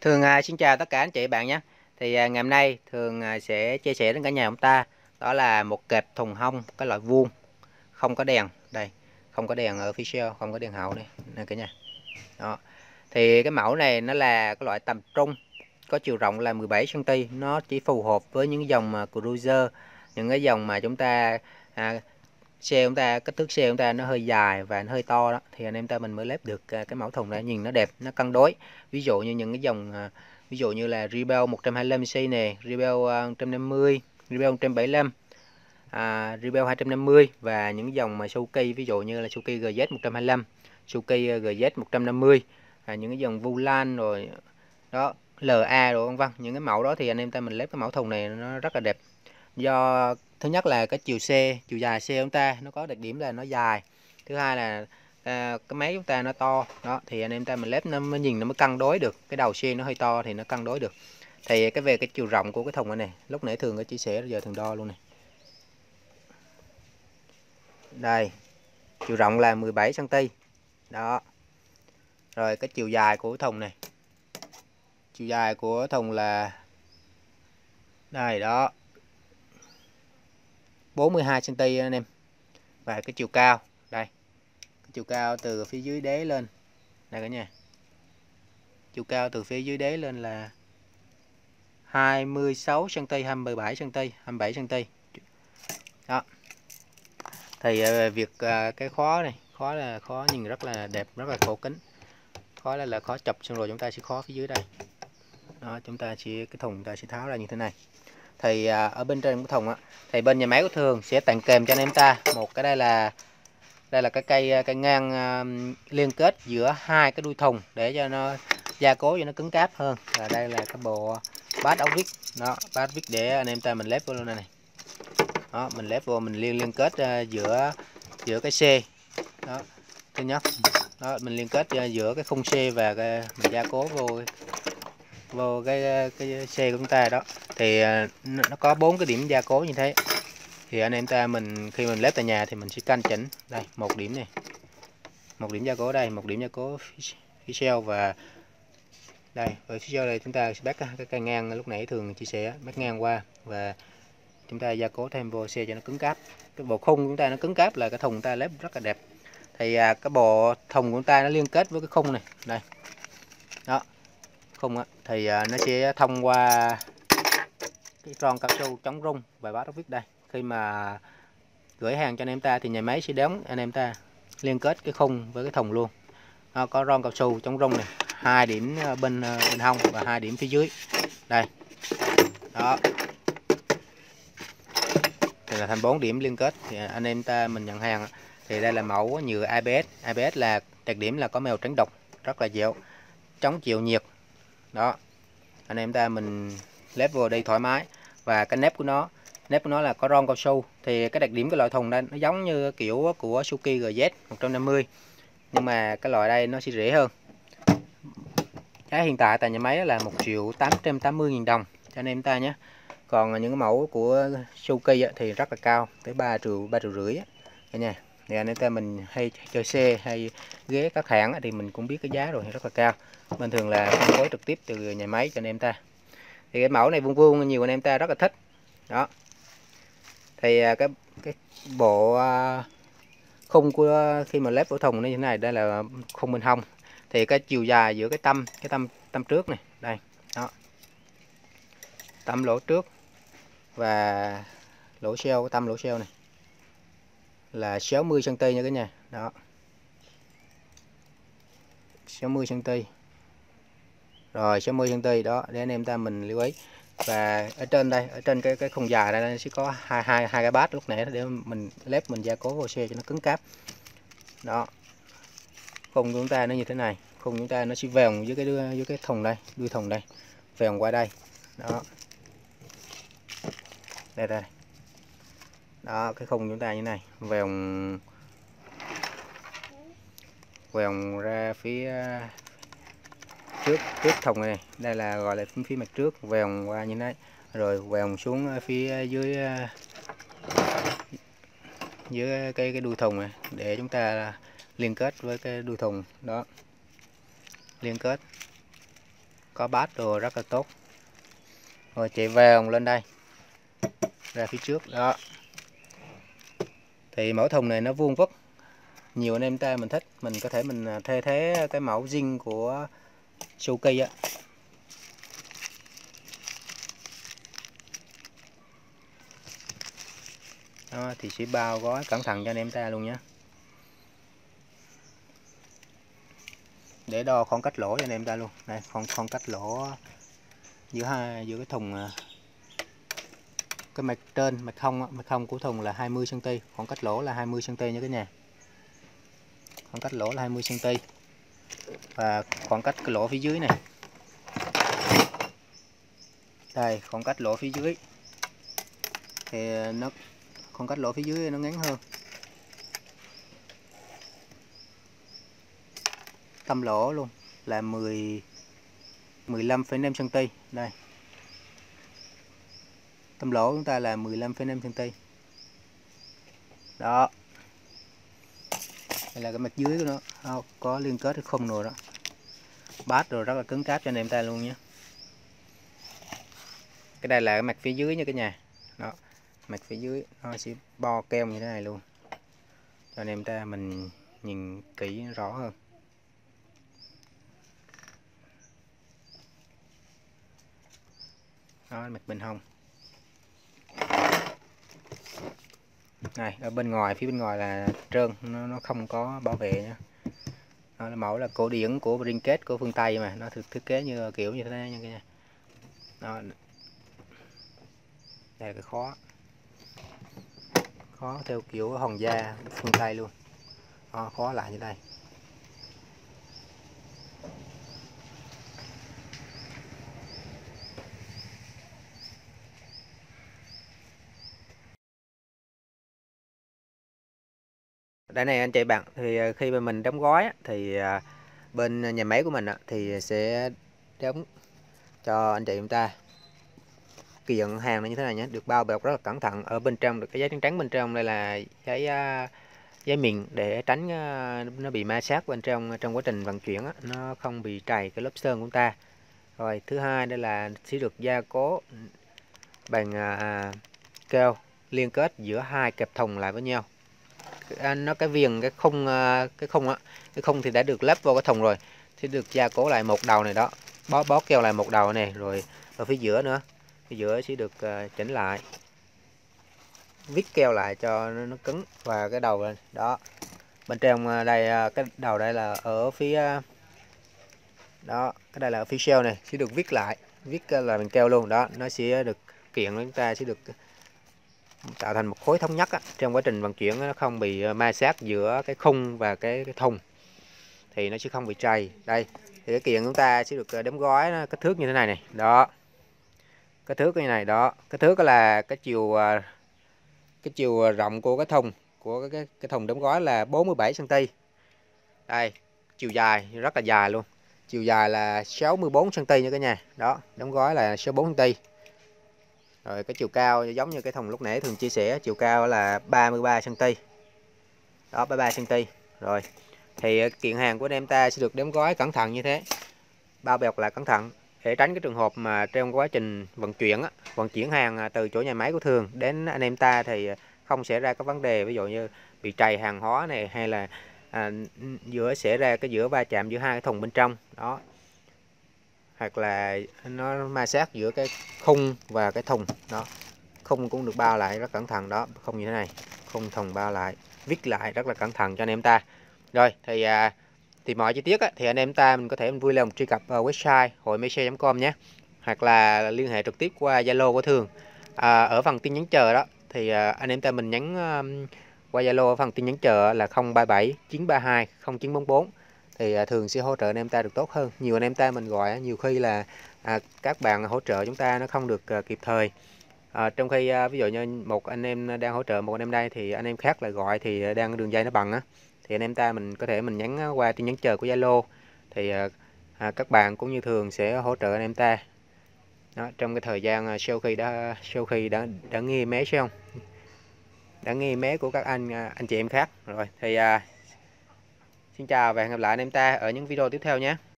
Xin chào tất cả anh chị bạn nhé. Ngày hôm nay sẽ chia sẻ đến cả nhà chúng ta, đó là một kẹp thùng hông cái loại vuông, không có đèn đây, không có đèn ở phía sau, không có đèn hậu đây nè cả nhà. Đó. Thì cái mẫu này nó là cái loại tầm trung, có chiều rộng là 17 cm, nó chỉ phù hợp với những dòng mà cruiser, những cái dòng mà chúng ta xe chúng ta kích thước xe chúng ta nó hơi dài và nó hơi to đó, thì anh em ta mình mới lắp được cái mẫu thùng này, nhìn nó đẹp, nó cân đối. Ví dụ như những cái dòng ví dụ như là Rebel 125cc nè, Rebel 150, Rebel 175, Rebel 250 và những dòng mà Suzuki, ví dụ như là Suzuki GZ 125, Suzuki GZ 150, những cái dòng Vulan rồi đó, LA rồi vân vân, những cái mẫu đó thì anh em ta mình lắp cái mẫu thùng này nó rất là đẹp. Do thứ nhất là cái chiều dài xe chúng ta nó có đặc điểm là nó dài, thứ hai là cái máy chúng ta nó to đó, thì anh em ta mình lép nó mới nhìn nó mới cân đối được, cái đầu xe nó hơi to thì nó cân đối được. Thì về cái chiều rộng của cái thùng này, lúc nãy Thường có chia sẻ, giờ Thường đo luôn này. Đây, chiều rộng là 17 cm đó. Rồi cái chiều dài của thùng này, chiều dài của thùng là đây đó, 42 cm anh em. Và cái chiều cao đây, cái chiều cao từ phía dưới đế lên đây cả nhà, chiều cao từ phía dưới đế lên là 26 cm, 27 cm, 27 cm đó. Thì việc cái khóa này, khóa nhìn rất là đẹp, rất là cổ kính. Khóa đây là khóa chập, xong rồi chúng ta sẽ khóa phía dưới đây đó, chúng ta sẽ cái thùng chúng ta sẽ tháo ra như thế này. Thì ở bên trên cái thùng á, thì bên nhà máy của Thường sẽ tặng kèm cho anh em ta một cái, đây là cái cây ngang liên kết giữa hai cái đuôi thùng để cho nó gia cố cho nó cứng cáp hơn. Và đây là cái bộ bát ốc vít đó, bát vít để anh em ta mình lép vô luôn này. Đó, mình lép vô, mình liên kết giữa cái xe đó, thứ nhất đó, mình liên kết giữa cái khung xe và mình gia cố vô cái xe của chúng ta đó. Thì nó có 4 cái điểm gia cố như thế. Thì anh em ta mình khi mình lép tại nhà thì mình sẽ canh chỉnh đây, một điểm này, một điểm gia cố đây, một điểm gia cố phía sau, và đây ở phía sau đây chúng ta sẽ bắt cái cây ngang lúc nãy Thường chia sẻ, bắt ngang qua và chúng ta gia cố thêm vô xe cho nó cứng cáp. Cái bộ khung chúng ta nó cứng cáp là cái thùng chúng ta lép rất là đẹp. Thì cái bộ thùng của chúng ta nó liên kết với cái khung này đây đó, khung á, thì nó sẽ thông qua cái ron cao su chống rung và bát ốc vít đây. Khi mà gửi hàng cho anh em ta thì nhà máy sẽ đóng anh em ta liên kết cái khung với cái thùng luôn. Nó có ron cao su chống rung này, 2 điểm bên hông và 2 điểm phía dưới đây đó, thì là thành 4 điểm liên kết. Thì anh em ta mình nhận hàng thì đây là mẫu nhựa ABS. ABS là đặc điểm là có màu trắng đục, rất là dẻo, chống chịu nhiệt đó. Anh em ta mình lép vô đây thoải mái. Và cái nếp của nó là có ron cao su. Thì cái đặc điểm cái loại thùng đây nó giống như kiểu của Suzuki GZ 150, nhưng mà cái loại đây nó sẽ rẻ hơn. Giá hiện tại tại nhà máy là 1.880.000 đồng cho anh em ta nhé. Còn những cái mẫu của Suzuki thì rất là cao, tới 3 triệu, 3,5 triệu cả nhà. Thì anh em ta mình hay chơi xe hay ghế các hãng thì mình cũng biết cái giá rồi, rất là cao. Bình thường là phân phối trực tiếp từ nhà máy cho anh em ta. Thì cái mẫu này vuông vuông nhiều anh em ta rất là thích đó. Thì cái bộ khung của khi mà lép vào thùng như thế này, đây là khung bên hông. Thì cái chiều dài giữa cái tâm trước này đây đó, tâm lỗ trước và lỗ sau, tâm lỗ sau này là 60 cm nha cả nhà đó, 60 cm rồi, 60 cm đó để anh em ta mình lưu ý. Và ở trên đây, ở trên cái khung dài đây sẽ có hai cái bát lúc nãy để mình lép mình gia cố vào xe cho nó cứng cáp đó. Khung của chúng ta nó như thế này, khung chúng ta nó sẽ vèo với cái thùng đây, đuôi thùng đây, vèo qua đây đó, đây đó, cái khung chúng ta như này, vèo ra phía trước thùng này, đây là gọi là phía mặt trước, vèo qua như thế, rồi vèo xuống phía dưới cái đuôi thùng này để chúng ta liên kết với cái đuôi thùng đó, liên kết có bát đồ rất là tốt. Rồi chạy vòng lên đây, ra phía trước đó. Thì mẫu thùng này nó vuông vức, nhiều anh em ta mình thích, mình có thể mình thay thế cái mẫu zin của Suzuki á. Đó, thì sẽ bao gói cẩn thận cho anh em ta luôn nhé. Để đo khoảng cách lỗ cho anh em ta luôn. Đây, khoảng cách lỗ giữa cái thùng, cái mặt trên, mặt không của thùng là 20 cm, khoảng cách lỗ là 20 cm nha cả nhà. Khoảng cách lỗ là 20 cm. Và khoảng cách cái lỗ phía dưới này. Đây, khoảng cách lỗ phía dưới thì nó khoảng cách lỗ phía dưới nó ngắn hơn. Tâm lỗ luôn là 15,5 cm. Đây. Tâm lỗ chúng ta là 15,5 cm. Đó. Đây là cái mặt dưới của nó, có liên kết hay không rồi đó. Bát rồi rất là cứng cáp cho anh em ta luôn nhé. Cái đây là cái mặt phía dưới nha cả nhà. Đó. Mặt phía dưới nó sẽ bo keo như thế này luôn. Cho anh em ta mình nhìn kỹ rõ hơn. Đó, mặt bên hông. Này, ở bên ngoài, phía bên ngoài là trơn, nó không có bảo vệ nha. Đó là mẫu là cổ điển của Brinket của phương Tây mà, nó thiết kế như kiểu như thế này nha cả nhà. Đó. Đây là cái khó theo kiểu hòn da phương Tây luôn. Đó, khó lại như đây. Đây này anh chị bạn, thì khi mà mình đóng gói thì bên nhà máy của mình thì sẽ đóng cho anh chị chúng ta kiện hàng như thế này nhé, được bao bọc rất là cẩn thận. Ở bên trong được cái giấy trắng trắng bên trong, đây là giấy mịn để tránh nó bị ma sát bên trong quá trình vận chuyển nó không bị trầy cái lớp sơn của chúng ta. Rồi thứ hai đây là sẽ được gia cố bằng keo liên kết giữa hai kẹp thùng lại với nhau. Nó cái viền cái khung thì đã được lắp vào cái thùng rồi, sẽ được gia cố lại một đầu này đó, bó keo lại một đầu này, rồi ở phía giữa nữa, phía giữa sẽ được chỉnh lại, vít keo lại cho nó cứng. Và cái đầu này, đó bên trong đây, cái đầu đây là ở phía đó, cái đây là ở phía sau này sẽ được vít lại, vít là bằng keo luôn đó. Nó sẽ được kiện chúng ta sẽ được tạo thành một khối thống nhất trong quá trình vận chuyển, nó không bị ma sát giữa cái khung và cái thùng, thì nó sẽ không bị trầy. Đây thì cái kiện chúng ta sẽ được đóng gói kích thước như thế này này, đó, kích thước như này đó. Kích thước là cái chiều rộng của cái thùng, của cái thùng đóng gói là 47 cm. Đây, chiều dài rất là dài luôn, chiều dài là 64 cm nha cả nhà. Đó, đóng gói là 64 cm. Rồi cái chiều cao giống như cái thùng lúc nãy thường chia sẻ, chiều cao là 33 cm. Đó, 33 cm. Rồi thì kiện hàng của anh em ta sẽ được đóng gói cẩn thận như thế, bao bọc lại cẩn thận để tránh cái trường hợp mà trong quá trình vận chuyển hàng từ chỗ nhà máy của Thường đến anh em ta thì không xảy ra các vấn đề, ví dụ như bị trầy hàng hóa này, hay là xảy ra cái va chạm giữa hai cái thùng bên trong đó, hoặc là nó ma sát giữa cái khung và cái thùng đó. Khung cũng được bao lại rất cẩn thận đó, không như thế này, khung thùng bao lại, viết lại rất là cẩn thận cho anh em ta. Rồi thì mọi chi tiết thì anh em ta mình có thể vui lòng truy cập vào website hoimeixe.com nhé, hoặc là liên hệ trực tiếp qua Zalo của Thường. Ở phần tin nhắn chờ đó thì anh em ta mình nhắn qua Zalo ở phần tin nhắn chờ là 037 932 0944, thì Thường sẽ hỗ trợ anh em ta được tốt hơn. Nhiều anh em ta mình gọi nhiều khi là các bạn hỗ trợ chúng ta nó không được kịp thời. Trong khi ví dụ như một anh em đang hỗ trợ một anh em đây, thì anh em khác lại gọi thì đang đường dây nó bằng thì anh em ta mình có thể mình nhắn qua tin nhắn chờ của Zalo, thì các bạn cũng như Thường sẽ hỗ trợ anh em ta đó, trong cái thời gian sau khi đã nghe máy xong, đã nghe máy của các anh chị em khác rồi. Thì xin chào và hẹn gặp lại anh em ta ở những video tiếp theo nhé.